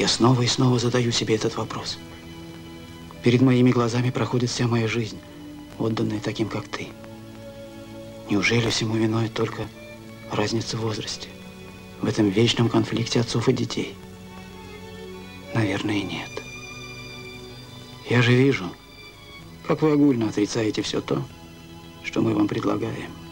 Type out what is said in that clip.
Я снова и снова задаю себе этот вопрос. Перед моими глазами проходит вся моя жизнь, отданная таким, как ты. Неужели всему виной только разница в возрасте? В этом вечном конфликте отцов и детей? Наверное, нет. Я же вижу, как вы огульно отрицаете все то, что мы вам предлагаем.